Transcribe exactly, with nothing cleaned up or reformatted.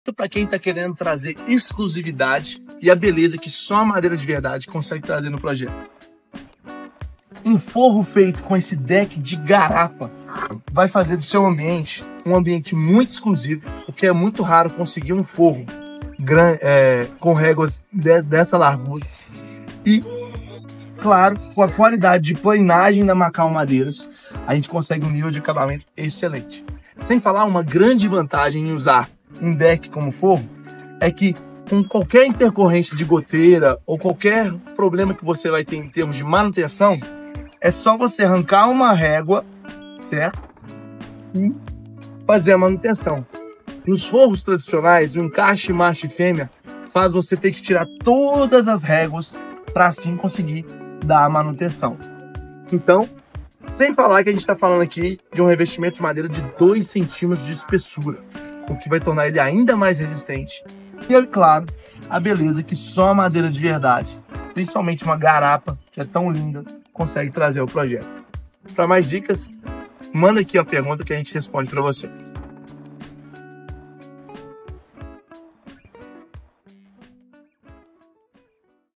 Para quem está querendo trazer exclusividade e a beleza que só a madeira de verdade consegue trazer no projeto. Um forro feito com esse deck de garapa vai fazer do seu ambiente um ambiente muito exclusivo, porque é muito raro conseguir um forro grande, é, com réguas de, dessa largura e, claro, com a qualidade de planagem da Macau Madeiras, a gente consegue um nível de acabamento excelente. Sem falar, uma grande vantagem em usar um deck como forro é que com qualquer intercorrência de goteira ou qualquer problema que você vai ter em termos de manutenção, é só você arrancar uma régua, certo? E fazer a manutenção. Nos forros tradicionais, o encaixe macho e fêmea faz você ter que tirar todas as réguas para assim conseguir dar a manutenção. Então, sem falar que a gente está falando aqui de um revestimento de madeira de dois centímetros de espessura, o que vai tornar ele ainda mais resistente. E, é claro, a beleza que só a madeira de verdade, principalmente uma garapa, que é tão linda, consegue trazer ao projeto. Para mais dicas, manda aqui a pergunta que a gente responde para você.